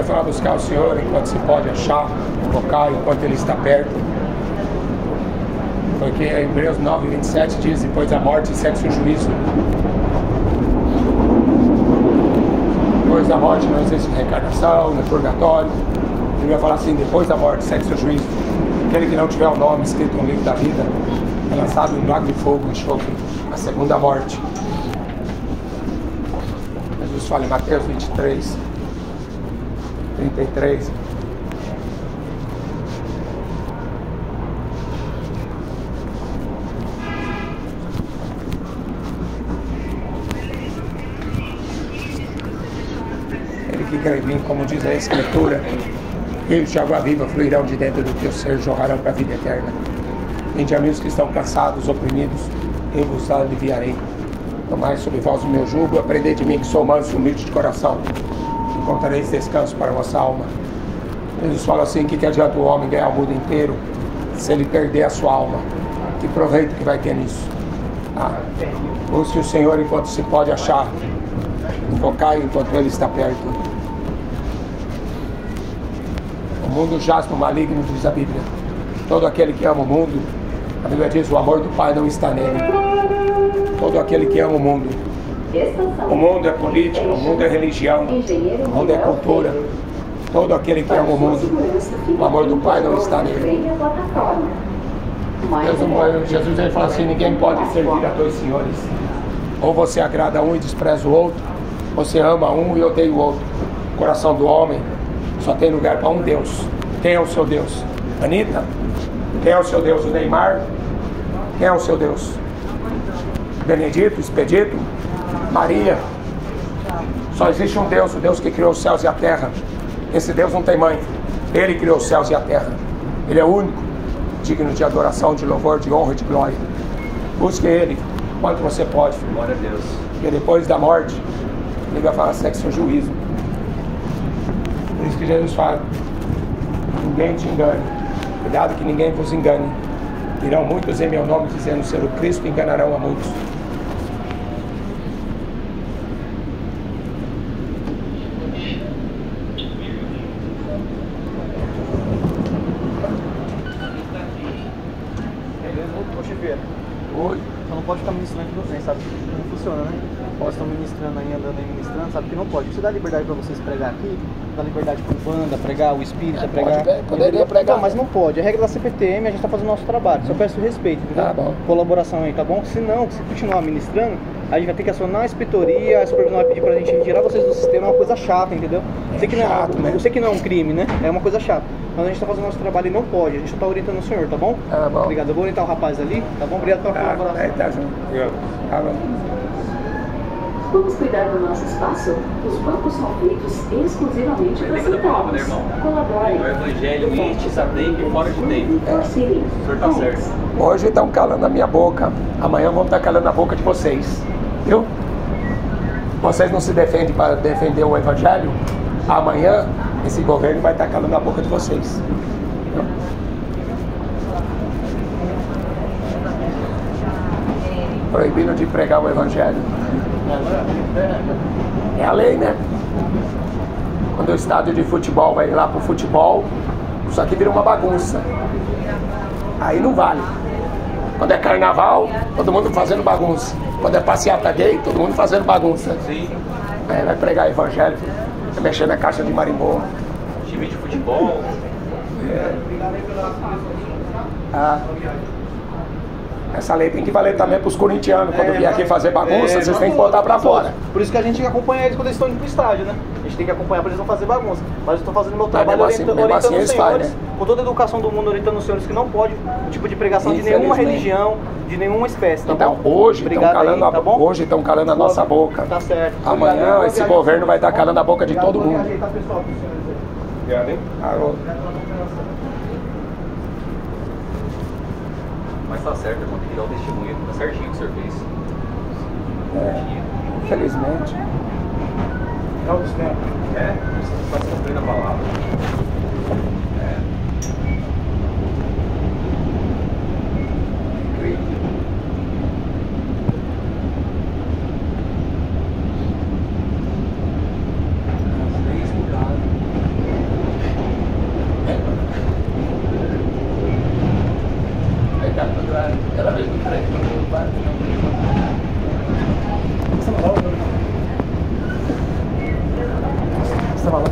falar buscar o Senhor enquanto se pode achar, invocar enquanto Ele está perto. Porque Hebreus 9:27 diz, depois da morte segue-se o juízo. Depois da morte não existe reencarnação, não é purgatório. Ele vai falar assim, depois da morte segue-se o juízo. Aquele que não tiver o nome escrito no livro da vida é lançado no lago de fogo, enxofre, a segunda morte. Jesus fala em Mateus 23, 33. Ele que quer vir, como diz a Escritura, rios de água viva fluirão de dentro do teu ser, jorrarão para a vida eterna. Vinde a mim os que estão cansados, oprimidos, eu vos aliviarei. Tomai sobre vós o meu jugo, aprendei de mim que sou manso e humilde de coração. Encontrareis descanso para a vossa alma. Jesus fala assim, que adianta o homem ganhar o mundo inteiro se ele perder a sua alma? Que proveito que vai ter nisso? Busque o Senhor enquanto se pode achar. Invocai enquanto Ele está perto. O mundo jaz no maligno, diz a Bíblia. Todo aquele que ama o mundo, a Bíblia diz, o amor do Pai não está nele. Todo aquele que ama o mundo é política, o mundo é religião, o mundo é cultura. Todo aquele que ama o mundo, o amor do Pai não está nele. Jesus ele fala assim, ninguém pode servir a dois senhores. Ou você agrada um e despreza o outro, você ama um e odeia o outro. O coração do homem só tem lugar para um Deus. Quem é o seu Deus? Anitta? Quem é o seu Deus? O Neymar? Quem é o seu Deus? Benedito, Expedito, Maria. Só existe um Deus, o Deus que criou os céus e a terra. Esse Deus não tem mãe. Ele criou os céus e a terra. Ele é o único, digno de adoração, de louvor, de honra e de glória. Busque Ele quanto você pode. Glória a Deus. Porque depois da morte, Ele vai falar sexo juízo. Por isso que Jesus fala, ninguém te engane. Cuidado que ninguém vos engane. Virão muitos em meu nome dizendo ser o Cristo e enganarão a muitos. Oi. Só não pode ficar ministrando que não tem, sabe? Não funciona, né? Vocês estão ministrando aí, andando aí ministrando, sabe que não pode. Você dá liberdade para vocês pregar aqui, dá liberdade para banda, pregar, o espírita, pregar. Poderia pregar. Não, mas não pode. A regra da CPTM, a gente está fazendo o nosso trabalho. Só peço respeito, entendeu? Tá bom. Colaboração aí, tá bom? Se não, se continuar ministrando, a gente vai ter que acionar a inspetoria, a supervisão vai pedir pra gente tirar vocês do sistema, é uma coisa chata, entendeu? Eu sei que não, chato, né? eu sei que não é um crime, né? É uma coisa chata. Mas a gente tá fazendo nosso trabalho e não pode. A gente só tá orientando o senhor, tá bom? Tá bom. Obrigado. Eu vou orientar o rapaz ali, tá bom? Obrigado pela colaboração. Tá junto. Tá bom. Vamos cuidar do nosso espaço? Os bancos são feitos exclusivamente para sentados. Né, irmão? Colaborem. O Evangelho antes a tempo e fora de tempo. O senhor tá certo. Hoje estão calando a minha boca. Amanhã vão estar calando a boca de vocês. Viu? Vocês não se defendem para defender o Evangelho? Amanhã esse governo vai estar calando a boca de vocês. Viu? Proibindo de pregar o Evangelho. É a lei, né? Quando o estádio de futebol vai lá pro futebol, isso aqui vira uma bagunça. Aí não vale. Quando é carnaval, todo mundo fazendo bagunça. Quando é passeata gay, todo mundo fazendo bagunça. Sim. Aí vai pregar evangelho, vai mexer na caixa de marimbô. Time de futebol. Essa lei tem que valer também para os corintianos. Quando vier aqui fazer bagunça, vocês têm que botar para fora. Por isso que a gente acompanha eles quando eles estão indo pro estádio, né? A gente tem que acompanhar para eles não fazer bagunça. Mas eu estou fazendo meu trabalho orientando os senhores, com toda a educação do mundo, orientando os senhores que não pode um tipo de pregação de nenhuma religião, de nenhuma espécie, tá então, bom? Hoje estão calando, tá hoje estão calando a nossa boca. Tá certo. Amanhã esse governo vai estar calando a boca de todo mundo. Obrigado, hein? Alô. Mas tá certo, irmão. Tem que dar o testemunho. Tá certinho o que o senhor fez. Infelizmente. É o tempo. É, você está cumprindo a palavra. As leis mudaram.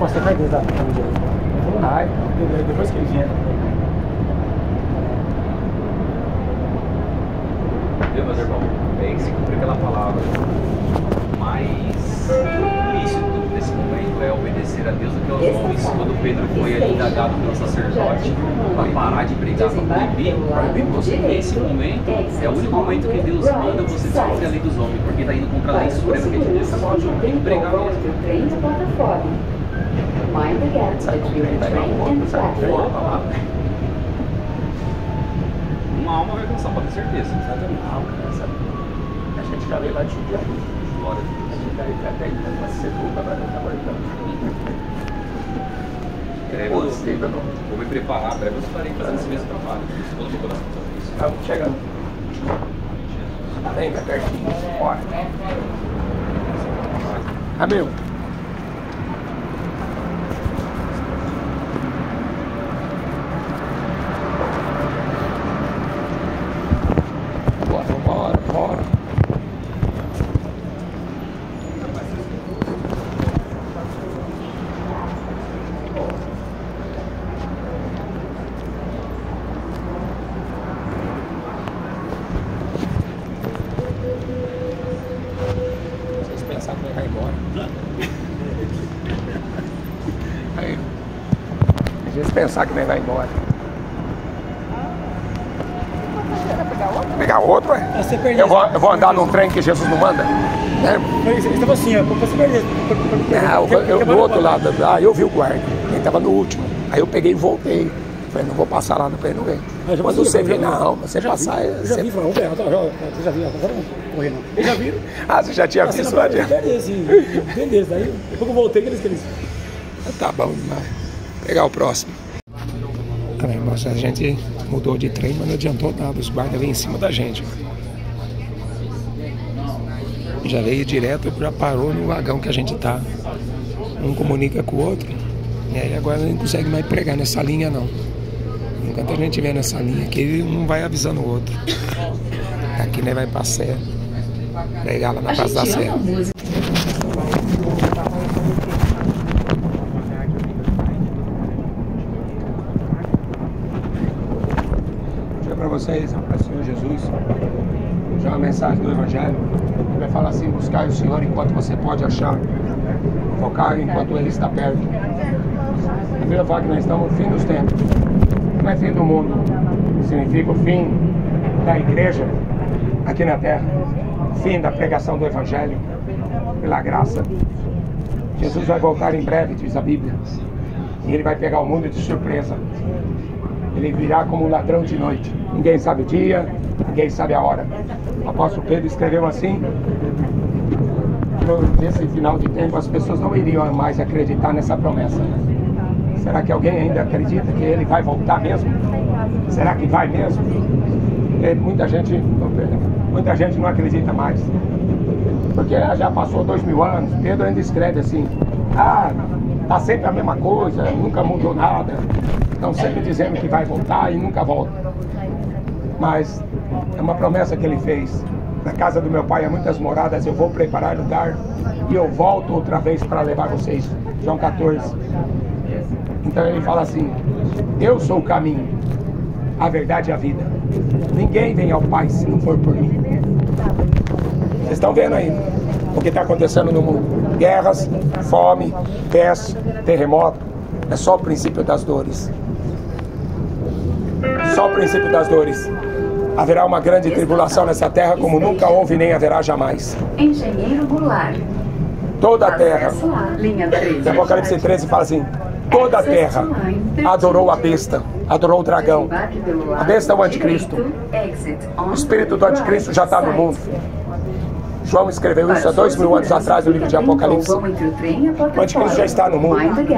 posso ter perdido da família. Ele falou, ai, depois que eles vieram. Viu, meus irmãos? Tem que se cumprir pela palavra. Mas lícito nesse momento é obedecer a Deus do que aos homens. Quando Pedro foi ali indagado pelo sacerdote para parar de brigar, para proibir você, nesse momento é o único momento que Deus manda você descobrir a lei dos homens, porque está indo contra a lei suprema que é de Deus. Tem que pregar mesmo. Uma alma vai alcançar, pode ter certeza. A gente já veio lá de dia. Glória a Deus. A gente já até vai ser tudo, agora está aguentando. Vou me preparar, breve eu estarei fazendo esse mesmo trabalho. Estou no meu coração fazer isso. Estamos chegando. Vem, tá pertinho. Bora. Amém. Bora. Vocês pensaram que vai embora. Aí. Vocês pensaram que vai embora. Pegar outro, é? Eu vou andar num trem que Jesus não manda. Ele estava assim, ó, pra você perder. Do outro lado, eu vi o guarda, ele estava no último. Aí eu peguei e voltei. Falei, não vou passar lá no trem, não vem. Quando você vê, não, você passar. Eu já vi, vamos ver, você já viu, agora não correr não. Eu já vi. Você já tinha visto lá adiante? Entendeu? Daí depois eu voltei que eles. Tá bom demais. Pegar o próximo. Nossa, a gente mudou de trem, mas não adiantou nada. Os guardas vêm em cima da gente. Já veio direto, já parou no vagão que a gente tá. Um comunica com o outro. E aí agora não consegue mais pregar nessa linha, não. Enquanto a gente estiver nessa linha aqui, ele não vai avisando o outro. Aqui, né, vai pra Sé. Pregar lá na Praça da Sé. Para vocês, para o Senhor Jesus, já uma mensagem do Evangelho. Ele vai falar assim: buscar o Senhor enquanto você pode achar, focar enquanto Ele está perto. A Bíblia fala que nós estamos no fim dos tempos, não é fim do mundo, significa o fim da igreja aqui na terra, fim da pregação do Evangelho, pela graça. Jesus vai voltar em breve, diz a Bíblia, e Ele vai pegar o mundo de surpresa. Ele virá como um ladrão de noite. Ninguém sabe o dia, ninguém sabe a hora. O apóstolo Pedro escreveu assim: nesse final de tempo as pessoas não iriam mais acreditar nessa promessa. Será que alguém ainda acredita que ele vai voltar mesmo? Será que vai mesmo? Muita gente não acredita mais. Porque já passou 2000 anos. Pedro ainda escreve assim: tá sempre a mesma coisa, nunca mudou nada. Estão sempre dizendo que vai voltar e nunca volta. Mas é uma promessa que ele fez: na casa do meu pai há muitas moradas, eu vou preparar lugar e eu volto outra vez para levar vocês. João 14. Então ele fala assim: eu sou o caminho, a verdade e a vida. Ninguém vem ao Pai se não for por mim. Vocês estão vendo aí o que está acontecendo no mundo: guerras, fome, peste, terremoto. É só o princípio das dores. Só o princípio das dores. Haverá uma grande tribulação nessa terra como nunca houve nem haverá jamais. Engenheiro Goulart. Toda a terra. Linha 13. Apocalipse 13 fala assim: toda a terra adorou a besta, adorou o dragão. A besta é o anticristo. O espírito do anticristo já está no mundo. João escreveu isso há 2000 anos atrás no livro de Apocalipse. O anticristo já está no mundo.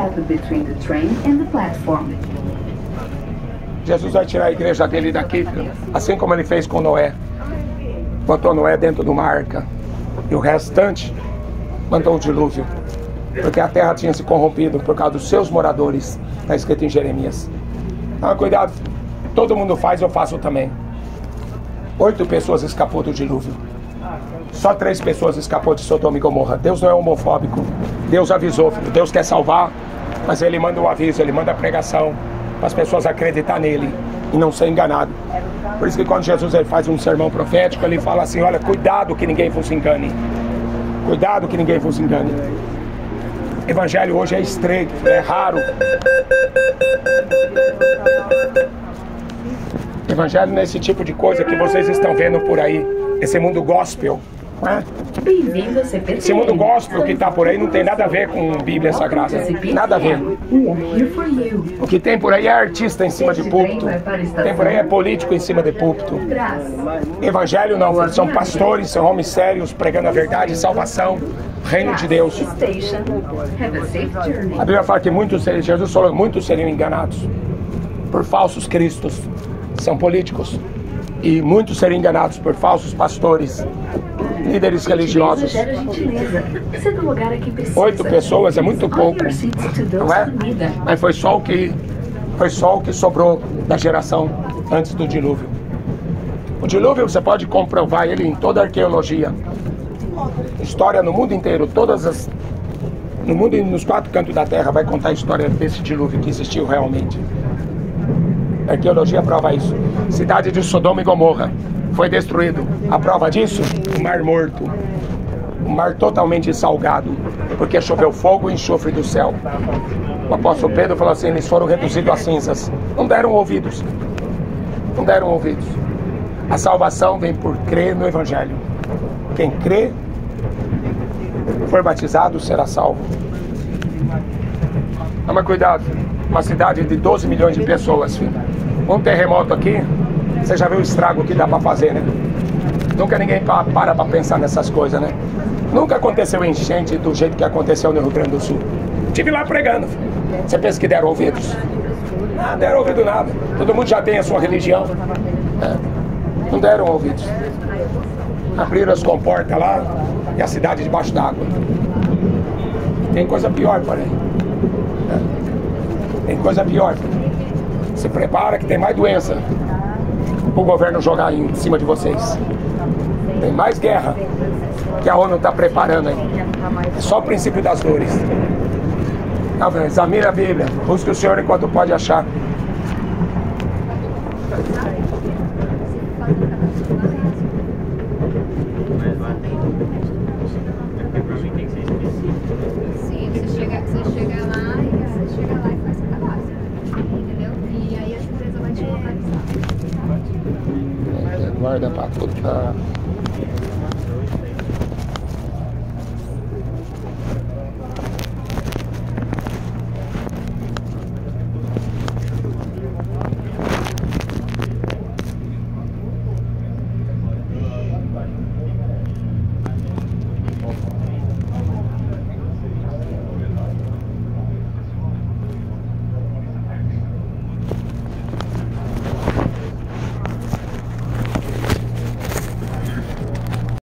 Jesus vai tirar a igreja dele daqui, assim como ele fez com Noé. Botou Noé dentro de uma arca. E o restante mandou o dilúvio. Porque a terra tinha se corrompido por causa dos seus moradores. Está escrito em Jeremias. Então, cuidado. Todo mundo faz, eu faço também. 8 pessoas escapou do dilúvio. Só 3 pessoas escapou de Sodoma e Gomorra. Deus não é homofóbico. Deus avisou, filho. Deus quer salvar Mas ele manda o aviso, ele manda a pregação para as pessoas acreditar nele e não ser enganado. Por isso que quando Jesus ele faz um sermão profético, ele fala assim, olha, cuidado que ninguém vos engane. Cuidado que ninguém vos engane. Evangelho hoje é estreito, é raro. Evangelho não é esse tipo de coisa que vocês estão vendo por aí. Esse mundo gospel. Bem-vindo a CPT. Esse mundo gospel que está por aí não tem nada a ver com Bíblia Sagrada. Nada a ver. O que tem por aí é artista em cima de púlpito. Tem por aí é político em cima de púlpito. Evangelho não, são pastores, são homens sérios pregando a verdade, salvação, reino de Deus. A Bíblia fala que Jesus falou, muitos seriam enganados por falsos cristos, são políticos. E muitos seriam enganados por falsos pastores, líderes religiosos. 8 pessoas é muito pouco, não é? Mas foi só o que sobrou da geração antes do dilúvio. O dilúvio você pode comprovar ele em toda a arqueologia, história no mundo inteiro, no mundo e nos 4 cantos da terra vai contar a história desse dilúvio que existiu realmente. A arqueologia prova isso. Cidade de Sodoma e Gomorra foi destruído. A prova disso? O Mar Morto. O mar totalmente salgado, porque choveu fogo e enxofre do céu. O apóstolo Pedro falou assim, eles foram reduzidos a cinzas. Não deram ouvidos. Não deram ouvidos. A salvação vem por crer no Evangelho. Quem crê, for batizado, será salvo. Toma cuidado. Uma cidade de 12 milhões de pessoas, filho. Um terremoto aqui, você já viu o estrago que dá pra fazer, né? Nunca ninguém para pra pensar nessas coisas, né? Nunca aconteceu enchente do jeito que aconteceu no Rio Grande do Sul. Estive lá pregando, filho. Você pensa que deram ouvidos? Não deram ouvido nada. Todo mundo já tem a sua religião. Não deram ouvidos. Abriram as comportas lá e a cidade debaixo d'água. Tem coisa pior, porém. Tem coisa pior. Se prepara que tem mais doença o governo jogar em cima de vocês. Tem mais guerra que a ONU está preparando aí. É só o princípio das dores. Examine a Bíblia. Busque o Senhor enquanto pode achar. Sim, você chega lá e faz o cadastro, entendeu? E aí a empresa vai te localizar. Guarda para tudo.